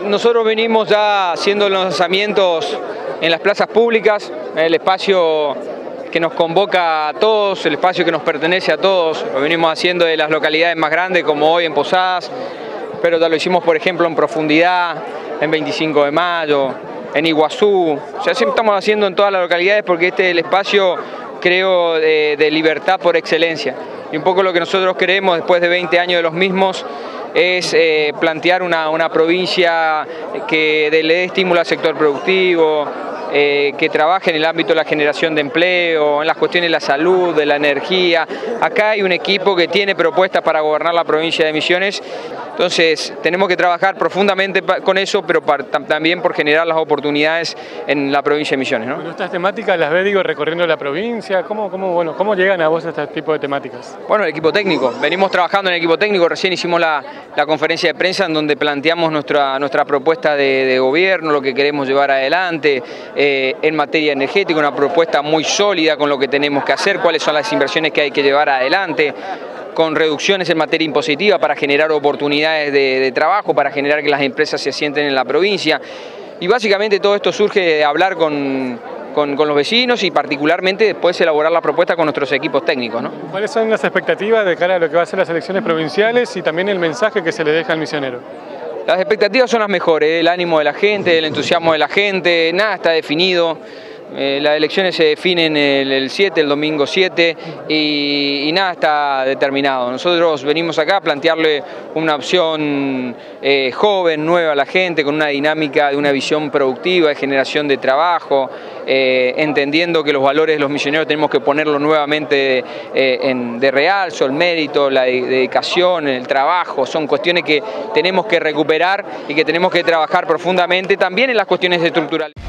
nosotros venimos ya haciendo los lanzamientos en las plazas públicas, el espacio que nos convoca a todos, el espacio que nos pertenece a todos. Lo venimos haciendo de las localidades más grandes, como hoy en Posadas, pero ya lo hicimos, por ejemplo, en Profundidad, en 25 de Mayo, en Iguazú. O sea, siempre estamos haciendo en todas las localidades porque este es el espacio, creo, de libertad por excelencia. Y un poco lo que nosotros queremos después de 20 años de los mismos es plantear una provincia que le dé estímulo al sector productivo, que trabaje en el ámbito de la generación de empleo, en las cuestiones de la salud, de la energía. Acá hay un equipo que tiene propuestas para gobernar la provincia de Misiones, entonces tenemos que trabajar profundamente con eso, pero también por generar las oportunidades en la provincia de Misiones, ¿no? Bueno, estas temáticas las ve, recorriendo la provincia. ¿Cómo llegan a vos a este tipo de temáticas? Bueno, el equipo técnico. Venimos trabajando en el equipo técnico. Recién hicimos la conferencia de prensa en donde planteamos nuestra propuesta de gobierno, lo que queremos llevar adelante en materia energética, una propuesta muy sólida con lo que tenemos que hacer, cuáles son las inversiones que hay que llevar adelante, con reducciones en materia impositiva para generar oportunidades de trabajo, para generar que las empresas se asienten en la provincia. Y básicamente todo esto surge de hablar con los vecinos y particularmente después elaborar la propuesta con nuestros equipos técnicos, ¿no? ¿Cuáles son las expectativas de cara a lo que va a ser las elecciones provinciales y también el mensaje que se le deja al misionero? Las expectativas son las mejores, el ánimo de la gente, el entusiasmo de la gente, nada está definido. Las elecciones se definen el 7, el domingo 7, y nada está determinado. Nosotros venimos acá a plantearle una opción joven, nueva a la gente, con una dinámica de una visión productiva, de generación de trabajo, entendiendo que los valores de los misioneros tenemos que ponerlo nuevamente de realzo, el mérito, la dedicación, el trabajo. Son cuestiones que tenemos que recuperar y que tenemos que trabajar profundamente también en las cuestiones estructurales.